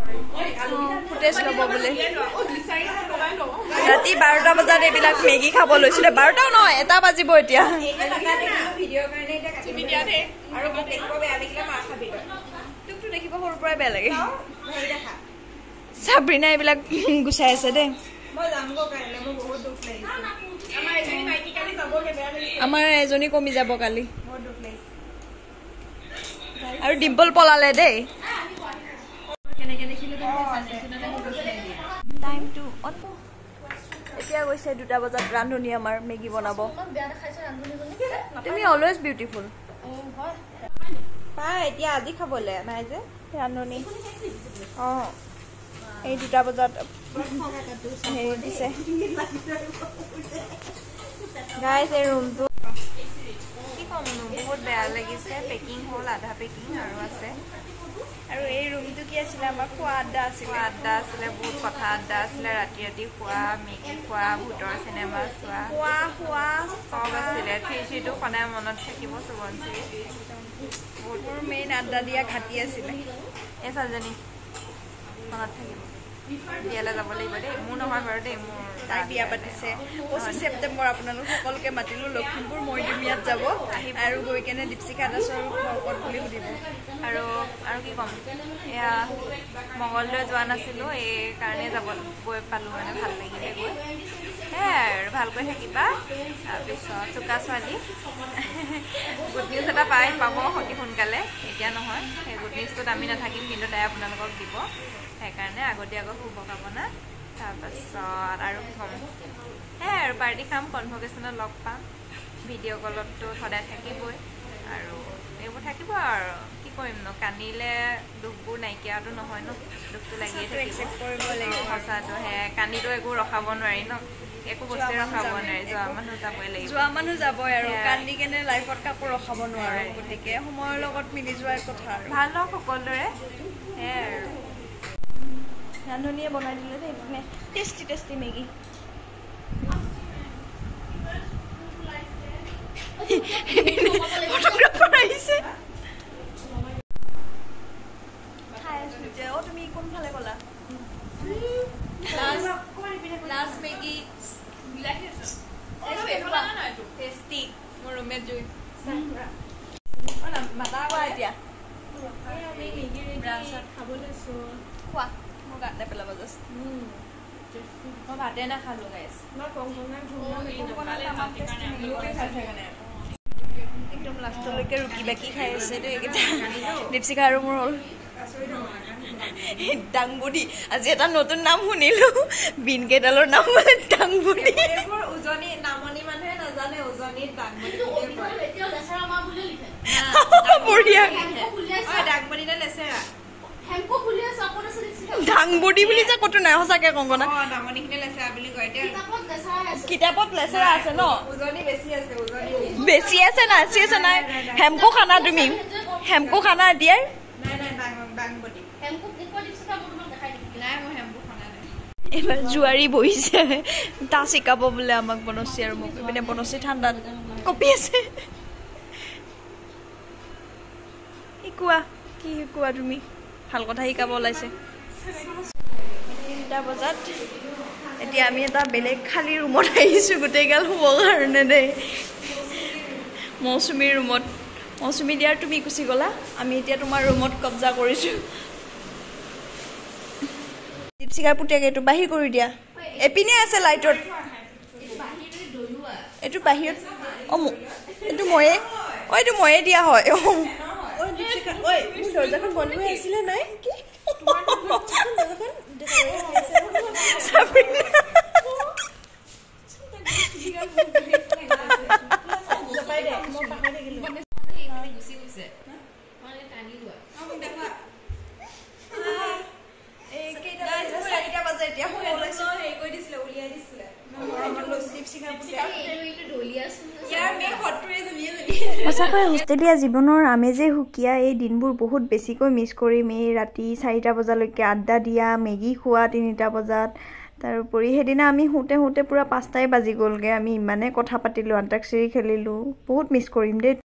footage ল'ব বোলে ৰাতি 12টা বজাত এইবিলাক মেগী খাব লৈছিলে 12টাও নহয় 1টা বাজিব এতিয়া দেখিব সৰুৰ পৰাই বেয়া লাগে চাব্ৰিনা এইবিলাক গুচাই আছে দেই আমাৰ এজনী কমি যাব কালি আৰু ডিম্পল পলালে দেই টাইমটো এতিয়া গৈছে 2টা বজাত ৰান্ধনি আমাৰ মেগী বনাব তুমি অলৱেজ বিউটিফুল পাই এতিয়া আজি খাবলৈ নাই যে ৰান্ধনি এই 2টা বজাত হেৰি দিছে গাইজ এই ৰুমটো কি কম বহুত বেয়া লাগিছে পেকিং হ'ল আধা পেকিং আৰু আছে আৰু এই ৰুমটো কি আছিলে আমাৰ খোৱা আড্ডা আছিলে বহুত কথা আড্ডা আছিলে ৰাতি ৰাতি খোৱা মেগী খোৱা ভূতৰ চিনেমা খোৱা চব আছিলে থ্ৰীটো সদায় মনত থাকিব সুবনশ্ৰী মোৰ মেইন আড্ডা দিয়া ঘাটি আছিলে এই ছোৱালীজনী মনত থাকিব বিয়ালৈ যাব লাগিব দেই মোৰ নহয় বাৰু দেই মোৰ তাই বিয়া পাতিছে 25 ছেপ্টেম্বৰ আপোনালোক সকলোকে মাতিলো লখিমপুৰ মৈডিমিয়াত যাব আৰু গৈ কেনে দীপশিখা দাসৰ ঘৰ বুলি সুধিব আৰু কি ক'ম এয়া মংগলদৈ যোৱা নাছিলোঁ এই কাৰণে গৈ পালোঁ মানে ভাল লাগিলে গৈ আৰু ভালকৈ থাকিবা তাৰপিছত চোকা ছোৱালী গুড নিউজ এটা পাব অতি সোনকালে এতিয়া নহয় সেই গুড নিউজটোত আমি নাথাকিম কিন্তু তাই আপোনালোকক দিব সেইকাৰণে আগতীয়াকৈ শুভকামনা তাৰপাছত আৰু কি ক'ম আৰু পাৰ্টি খাম কনভকেশ্যনত লগ পাম ভিডিঅ' কলততো সদায় থাকিবই আৰু এইবোৰ থাকিব আৰু কি কৰিম ন কান্দিলে দুখবোৰ নাইকিয়াটো নহয় ন দুখটো লাগিয়ে থাকিব সঁচাটো কান্দিটো একো ৰখাব নোৱাৰি ন একো বস্তু ৰখাব নোৱাৰি যোৱা মানুহ যাবই লাগিব যোৱা মানুহ যাবই আৰু কান্দি কেনে লাইফত কাকো ৰখাব নোৱাৰে গতিকে সময়ৰ লগত মিলি যোৱাৰ কথা ভাল হওক সকলোৰে আৰু ৰান্ধনিয়ে বনাই দিলে দেই মানে টেষ্টি মেগী ফটোগ্ৰাফাৰ আহিছে খাই আছো যে তুমি কোনফালে গ'লা লাষ্ট মেগী টেষ্টি মোৰ ৰুমমেট জুই মাতা কোৱা এতিয়া খাব লৈছো খোৱা মই গাতে পেলাব জাষ্ট মই ভাতে নাখালো গাইছ একদম লাষ্টলৈকে ৰুকি বাকি খাই আছে দেই এইকেইটা দীপশিখা আৰু মোৰ হ'ল ডাংবুডি আজি এটা নতুন নাম শুনিলো বিন কেইডালৰ নাম মানে ডাংবুডি উজনি নামনি মানুহে নাজানে উজনি ডাংবুডি বঢ়িয়া ডাংবুডিটা লেচেৰা ডাংবুডি বুলি যে কতো নাই সঁচাকে কংকনা কিতাপত লেচেৰা আছে ন বেছি আছে নাচি আছে নাই হেমকো খানা তুমি হেমকো খানা দিয়াৰ এইবাৰ জুৱাৰী বহিছে তা শিকাব বোলে আমাক বনশ্ৰী আৰু মোক মানে বনশ্ৰী ঠাণ্ডাত কপি আছে শিকোৱা কি শিকোৱা তুমি ভাল কথা শিকাব ওলাইছে 3টা বজাত এতিয়া আমি এটা বেলেগ খালী ৰুমত আহিছোঁ গোটেইগাল শুবৰ কাৰণে দেই মৌচুমীৰ ৰুমত মৌচুমী দিয়াৰ তুমি গুচি গ'লা আমি এতিয়া তোমাৰ ৰুমত কব্জা কৰিছোঁ দীপশিখাৰ পুতেক এইটো বাহিৰ কৰি দিয়া এপিনে আছে লাইটত এইটো বাহিৰত এইটো ময়ে দিয়া হয় দৰ্জাখন বন্ধ হৈ আছিলে নাই কি সঁচাকৈ হোষ্টেলীয়া জীৱনৰ আমেজে সুকীয়া এই দিনবোৰ বহুত বেছিকৈ মিছ কৰিম এই ৰাতি 4টা বজালৈকে আড্ডা দিয়া মেগী খোৱা 3টা বজাত তাৰোপৰি সেইদিনা আমি শুতে পুৰা 5টাই বাজি গ'লগৈ আমি ইমানে কথা পাতিলোঁ আন্তাক্ষৰী খেলিলোঁ বহুত মিছ কৰিম দেই